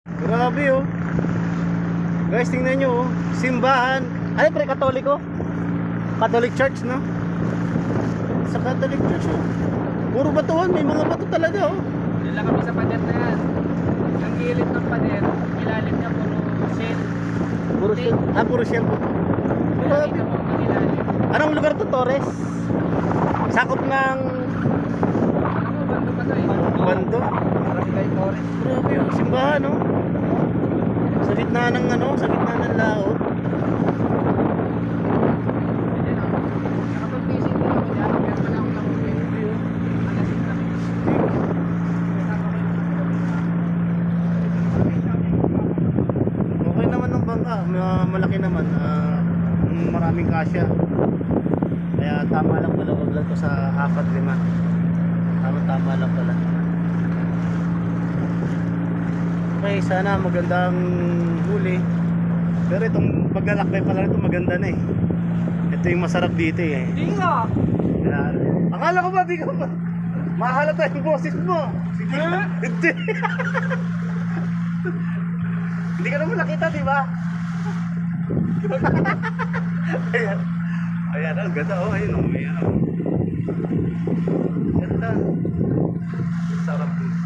Grabe oh. Guys, tingnan nyo oh. Simbahan. Ano pre, Katoliko? Catholic Church, no? Sa Catholic Church oh. Puro batuhan, may mga bato talaga oh. Doon lang kami sa pader na yan. Ang gilid ng pader, ilalim niya puro shell. Puro shell. Ah, puro shell po. Grabe. Nakita mo ang ilalim. Anong lugar to, Torres? Sakop ng Ano mo, bando pa to eh. Bando. Barangay Torres. Grabe yung simbahan, no? Sa gitna ng ano, sa gitna ng laot. Ayan o. Nakapag-visit ko ako dyan. Kaya pala ako nakapag-visit. Alasin kami. Okay naman ng bangka, malaki naman. Maraming kasya. Kaya tama lang pala, wag lang to sa 4-5. Tama lang pala. Okay, sana magandang huli. Pero itong paglalakbay pala ito maganda na eh. Ito yung masarap dito eh. Hindi nga. Kaya, akala ko ba di ka ba? Mahalata yung boses mo. Sige. Hindi. Hindi ka naman nakita, di ba? Ayan. Ayan, ang ganda oh. Ayun oh, may ano. Ganda. Sarap dito.